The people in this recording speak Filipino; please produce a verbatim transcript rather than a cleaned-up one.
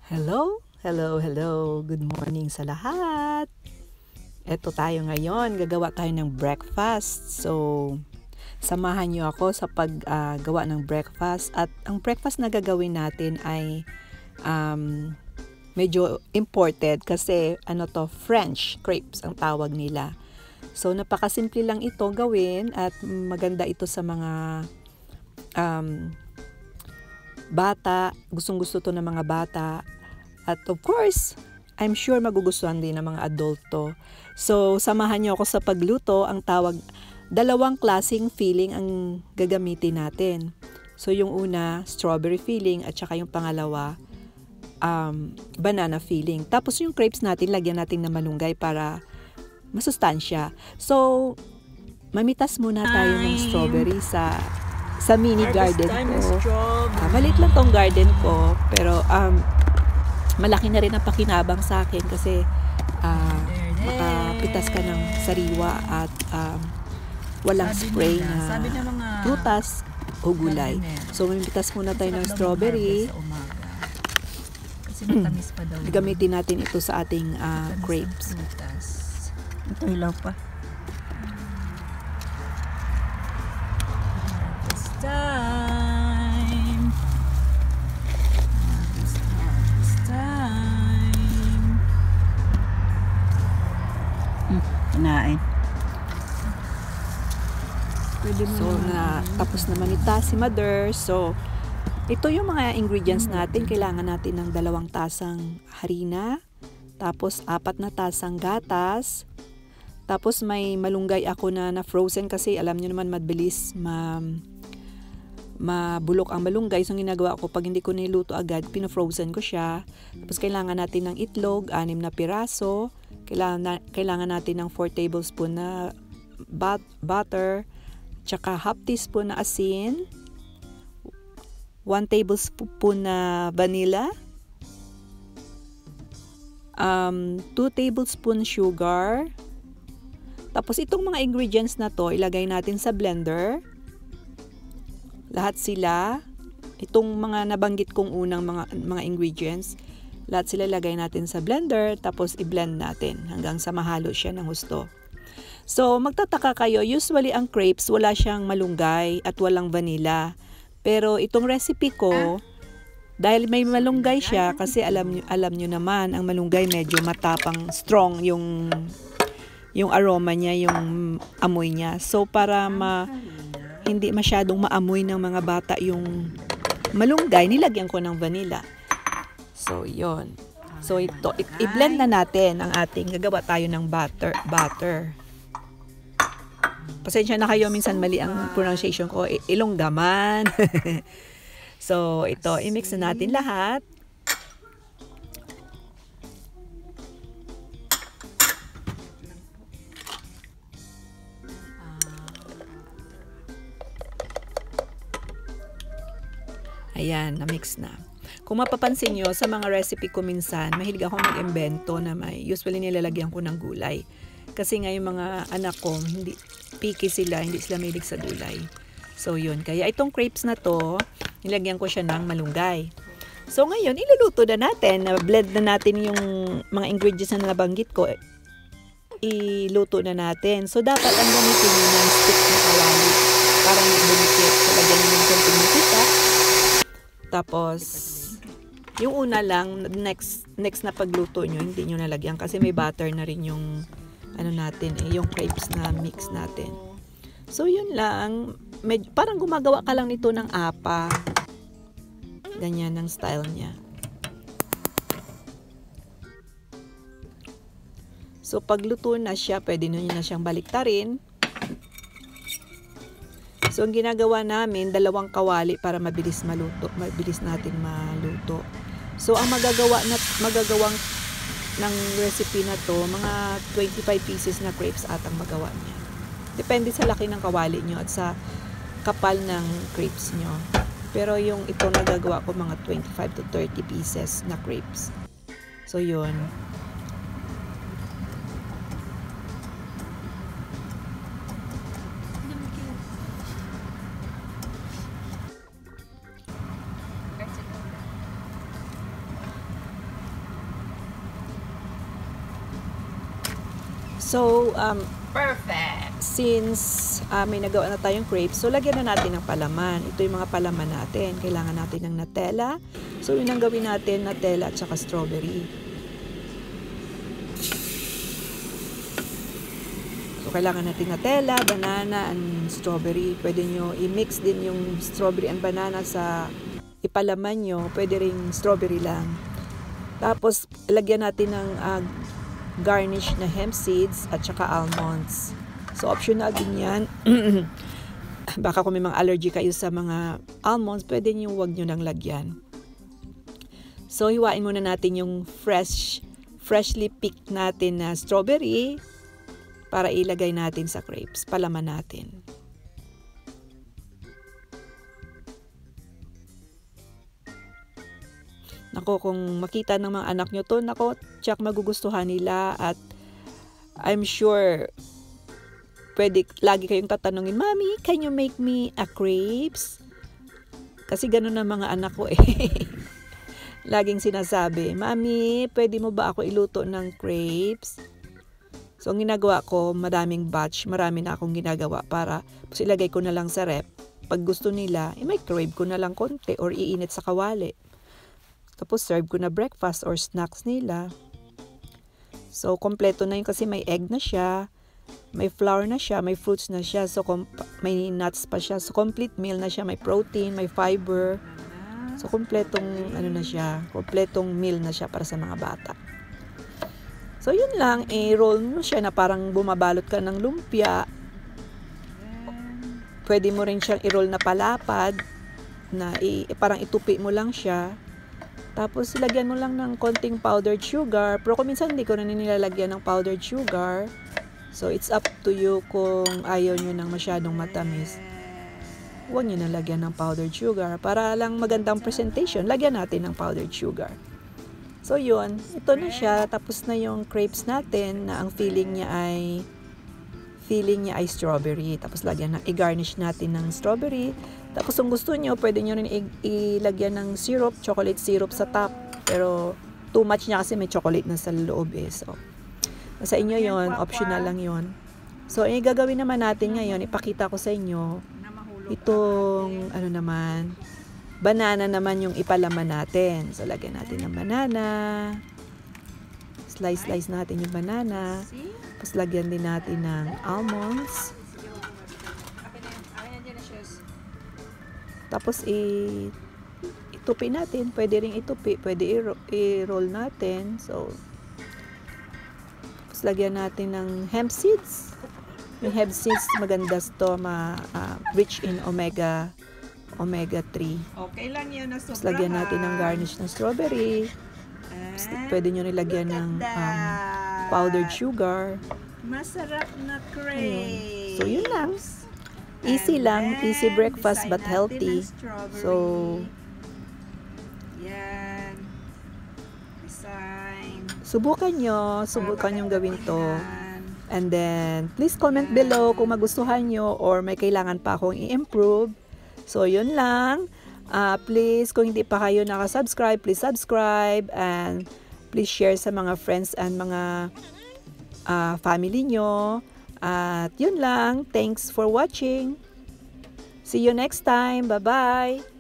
Hello, hello, hello. Good morning sa lahat. Eto tayo ngayon, gagawa tayo ng breakfast. So, samahan niyo ako sa paggawa uh, ng breakfast. At ang breakfast na gagawin natin ay um, medyo imported kasi ano to, French crepes ang tawag nila. So, napakasimple lang ito gawin at maganda ito sa mga um, bata. Gustong-gusto to ng mga bata. At of course, I'm sure magugustuhan din ng mga adulto. So, samahan niyo ako sa pagluto. Ang tawag, dalawang klaseng filling ang gagamitin natin. So, yung una, strawberry filling at saka yung pangalawa, um, banana filling. Tapos yung crepes natin, lagyan natin ng malunggay para masustansya. So, mamitas muna tayo ng strawberry sa sa mini garden ko. Ah, maliit lang tong garden ko, pero um, malaki na rin ang pakinabang sa akin kasi uh, makapitas ka ng sariwa at um, walang spray na prutas o gulay. So, mamitas muna tayo ng strawberry. Gamitin natin ito sa ating uh, crepes. Ito ilaw pa. Harvest time. Harvest time. Hmm, kinain. So, na, tapos na manita si mother. So, ito yung mga ingredients natin. Kailangan natin ng dalawang tasang harina. Tapos, apat na tasang gatas. Tapos, may malunggay ako na na-frozen kasi alam nyo naman mabilis ma, mabulok ang malunggay. So, ang ginagawa ko, pag hindi ko niluto agad, pino-frozen ko siya. Tapos, kailangan natin ng itlog, anim na piraso. Kailangan, na, kailangan natin ng four tablespoon na but, butter. Tsaka half teaspoon na asin. one tablespoon na vanilla. Um, two tablespoon sugar. Tapos itong mga ingredients na to, ilagay natin sa blender. Lahat sila. Itong mga nabanggit kong unang mga, mga ingredients, lahat sila ilagay natin sa blender, tapos i-blend natin hanggang sa mahalo siya ng gusto. So, magtataka kayo, usually ang crepes, wala siyang malunggay at walang vanilla. Pero itong recipe ko, dahil may malunggay siya, kasi alam nyo, alam nyo naman, ang malunggay medyo matapang, strong yung yung aroma niya, yung amoy niya. So, para ma, hindi masyadong maamoy ng mga bata yung malunggay, nilagyan ko ng vanilla. So, yon. So, ito, i-blend na natin ang ating, gagawa tayo ng butter. butter. Pasensya na kayo, minsan mali ang pronunciation ko, ilonggaman. So, ito, i-mix na natin lahat. Ayan, na-mix na. Kung mapapansin nyo, sa mga recipe ko minsan, mahilig ako mag-imbento na may usually nilalagyan ko ng gulay. Kasi nga yung mga anak ko, hindi picky sila, hindi sila mahilig sa gulay. So, yun. Kaya itong crepes na to, nilagyan ko siya ng malunggay. So, ngayon, iluluto na natin. Na-blend na natin yung mga ingredients na nabanggit ko. Iluto na natin. So, dapat ang gamitin nyo ng stick na kawali. Para hindi dumikit. So, lagyan nyo ng konting mantika. Tapos, yung una lang, next next na pagluto nyo, hindi nyo nalagyan. Kasi may butter na rin yung, ano natin, eh, yung crepes na mix natin. So, yun lang. Med- parang gumagawa ka lang nito ng apa. Ganyan ang style niya. So, pagluto na siya, pwede nyo na siyang baliktarin. So, ang ginagawa namin, dalawang kawali para mabilis maluto. Mabilis natin maluto. So, ang magagawa na, magagawang ng recipe na to, mga twenty-five pieces na crepes atang magawa niya. Depende sa laki ng kawali nyo at sa kapal ng crepes nyo. Pero yung ito nagagawa ko mga twenty-five to thirty pieces na crepes. So, yun. So, um, Perfect. since uh, may nagawa na tayong crepes, so lagyan na natin ng palaman. Ito yung mga palaman natin. Kailangan natin ng Nutella. So, yun ang gawin natin, Nutella at saka strawberry. So, kailangan natin Nutella, banana, and strawberry. Pwede nyo i-mix din yung strawberry and banana sa ipalaman nyo. Pwede ring strawberry lang. Tapos, lagyan natin ng uh, garnish na hemp seeds at saka almonds. So, optional din yan. Baka kung may mga allergy kayo sa mga almonds, pwede nyo wag nyo nang lagyan. So, hiwain muna natin yung fresh, freshly picked natin na strawberry para ilagay natin sa crepes. Palaman natin. Nako, kung makita ng mga anak nyo to, nako, tsak magugustuhan nila at I'm sure pwede, lagi kayong tatanungin, Mommy, can you make me a crepes? Kasi ganun ang mga anak ko eh. Laging sinasabi, Mommy, pwede mo ba ako iluto ng crepes? So, ang ginagawa ko, madaming batch, marami na akong ginagawa para ilagay ko na lang sa rep. Pag gusto nila, i-microwave ko na lang konti or iinit sa kawali. Tapos, serve ko na breakfast or snacks nila. So, kompleto na yun kasi may egg na siya, may flour na siya, may fruits na siya, so may nuts pa siya. So, complete meal na siya, may protein, may fiber. So, kompletong, ano na siya, kompletong meal na siya para sa mga bata. So, yun lang, i-roll mo siya na parang bumabalot ka ng lumpia. Pwede mo rin siyang i-roll na palapad, na i- parang itupi mo lang siya. Tapos, lagyan mo lang ng konting powdered sugar. Pero kung minsan hindi ko na nilalagyan ng powdered sugar. So, it's up to you kung ayaw nyo ng masyadong matamis. Huwag nyo na lagyan ng powdered sugar. Para lang magandang presentation, lagyan natin ng powdered sugar. So, yun. Ito na siya. Tapos na yung crepes natin na ang feeling niya ay feeling niya ay strawberry. Tapos, lagyan na, i-garnish natin ng strawberry. Tapos kung gusto nyo, pwede nyo rin ilagyan ng syrup, chocolate syrup sa top. Pero too much niya kasi may chocolate na sa loob eh. So, sa inyo yon, optional lang yon. So, ang gagawin naman natin ngayon, ipakita ko sa inyo, itong, ano naman, banana naman yung ipalaman natin. So, lagyan natin ng banana. Slice-slice natin yung banana. Tapos, lagyan din natin ng almonds. Tapos, i- itupi natin. Pwede rin itupi. Pwede i- i-roll natin. So, tapos lagyan natin ng hemp seeds. Yung hemp seeds, maganda to, ma, uh, rich in omega omega three. Okay lang yun na sobrahan. Tapos lagyan natin ng garnish ng strawberry. Tapos, pwede nyo nilagyan ng um, powdered sugar. Masarap na crepes. So, yun lang. Easy lang, easy breakfast but healthy. So, yan. Design. subukan nyo, subukan nyo gawin to. And then, please comment below kung magustuhan nyo or may kailangan pa akong i-improve. So, yun lang. Uh, please, kung hindi pa kayo nakasubscribe, please subscribe and please share sa mga friends and mga uh, family nyo. At yun lang. Thanks for watching. See you next time. Bye-bye.